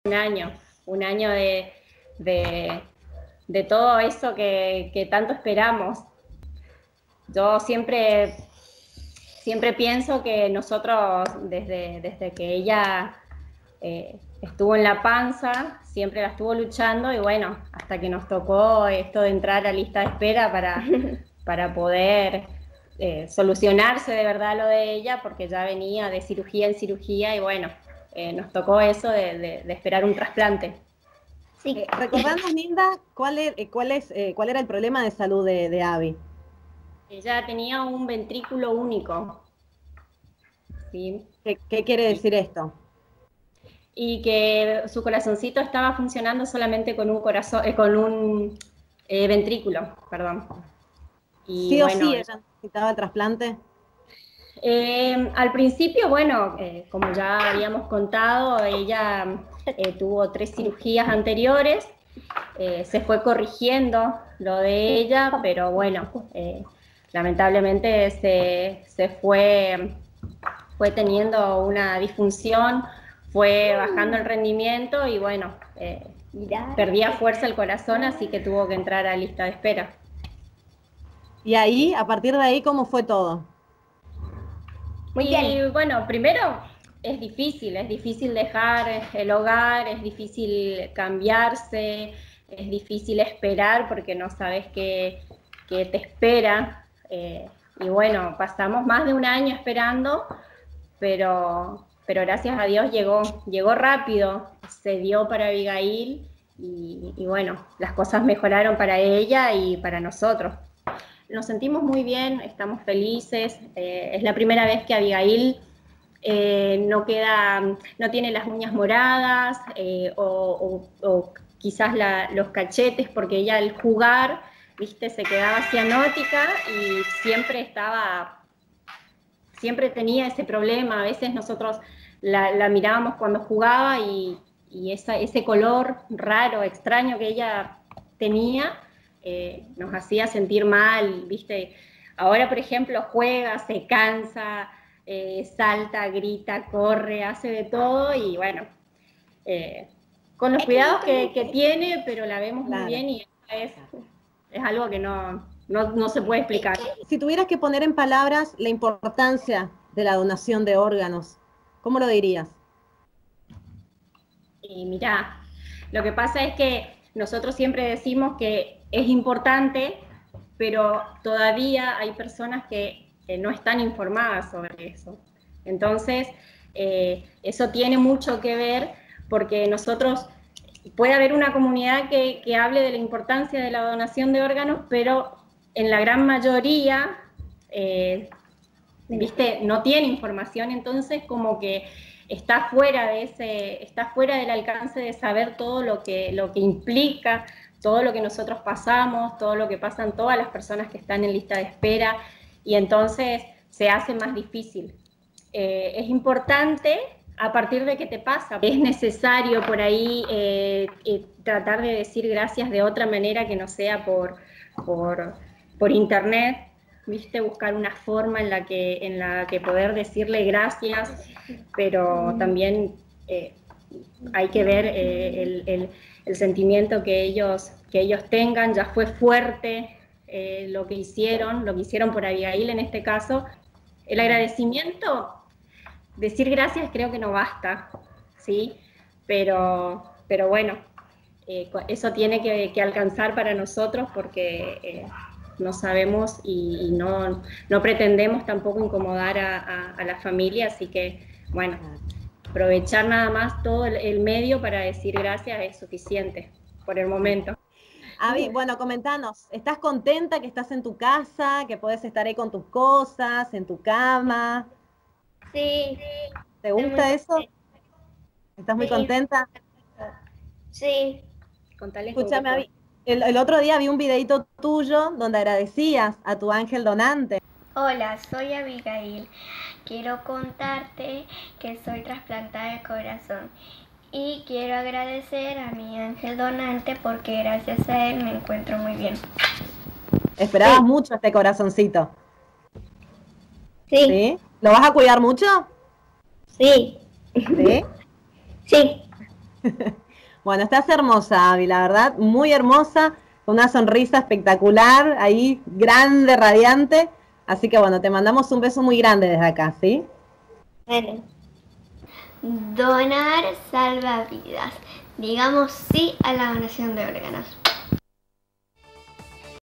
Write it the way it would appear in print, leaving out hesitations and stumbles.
año, un año de todo eso que tanto esperamos. Yo siempre pienso que nosotros, desde que ella estuvo en la panza, siempre la estuvo luchando y bueno, hasta que nos tocó esto de entrar a lista de espera para poder solucionarse de verdad lo de ella, porque ya venía de cirugía en cirugía y bueno, nos tocó eso de esperar un trasplante. Sí. Recordando, Linda, ¿cuál era el problema de salud de Abby? Ella tenía un ventrículo único, ¿sí? ¿Qué quiere decir esto? Y que su corazoncito estaba funcionando solamente con un corazón, con un ventrículo, perdón. Y ¿Sí o bueno, sí ella necesitaba el trasplante? al principio, bueno, como ya habíamos contado, ella tuvo 3 cirugías anteriores, se fue corrigiendo lo de ella, pero bueno, lamentablemente se fue teniendo una disfunción, fue bajando el rendimiento y bueno, perdía fuerza el corazón, así que tuvo que entrar a lista de espera. Y ahí, a partir de ahí, ¿cómo fue todo? Muy bien. Y bueno, primero es difícil dejar el hogar, es difícil cambiarse, es difícil esperar porque no sabes qué te espera. Y bueno, pasamos más de un año esperando, pero gracias a Dios llegó rápido, se dio para Abigail y bueno, las cosas mejoraron para ella y para nosotros. Nos sentimos muy bien, estamos felices, es la primera vez que Abigail no tiene las uñas moradas o quizás los cachetes, porque ella al jugar, viste, se quedaba cianótica y siempre tenía ese problema. A veces nosotros la mirábamos cuando jugaba y ese color raro, extraño que ella tenía, nos hacía sentir mal, ¿viste? Ahora, por ejemplo, juega, se cansa, salta, grita, corre, hace de todo y bueno, con los cuidados que tiene, pero la vemos muy bien y es algo que no se puede explicar. Si tuvieras que poner en palabras la importancia de la donación de órganos, ¿cómo lo dirías? Y mirá, lo que pasa es que nosotros siempre decimos que es importante, pero todavía hay personas que no están informadas sobre eso. Entonces, eso tiene mucho que ver porque nosotros, puede haber una comunidad que hable de la importancia de la donación de órganos, pero en la gran mayoría, viste, no tiene información, entonces como que está fuera del alcance de saber todo lo que implica, todo lo que nosotros pasamos, todo lo que pasan todas las personas que están en lista de espera, y entonces se hace más difícil. Es importante a partir de qué te pasa. Es necesario por ahí tratar de decir gracias de otra manera que no sea por internet, viste, buscar una forma en la que poder decirle gracias, pero también hay que ver el sentimiento que ellos tengan. Ya fue fuerte lo que hicieron por Abigail en este caso. El agradecimiento, decir gracias creo que no basta, ¿sí? Pero bueno, eso tiene que alcanzar para nosotros porque no sabemos y no pretendemos tampoco incomodar a la familia, así que bueno, aprovechar nada más todo el medio para decir gracias es suficiente por el momento. Abby, bueno, comentanos, ¿estás contenta que estás en tu casa, que puedes estar ahí con tus cosas, en tu cama? Sí, ¿Te estoy muy gusta eso? ¿Estás muy sí, contenta? sí. Contales con qué Escúchame, Abby, el otro día vi un videito tuyo donde agradecías a tu ángel donante. Hola, soy Abigail. Quiero contarte que soy trasplantada de corazón y quiero agradecer a mi ángel donante porque gracias a él me encuentro muy bien. Esperabas mucho este corazoncito, Sí, ¿sí? ¿Lo vas a cuidar mucho? sí, ¿Sí? sí. Bueno, estás hermosa, Abby, la verdad, muy hermosa, con una sonrisa espectacular, ahí, grande, radiante. Así que bueno, te mandamos un beso muy grande desde acá, ¿sí? Bueno. Donar salva vidas. Digamos sí a la donación de órganos.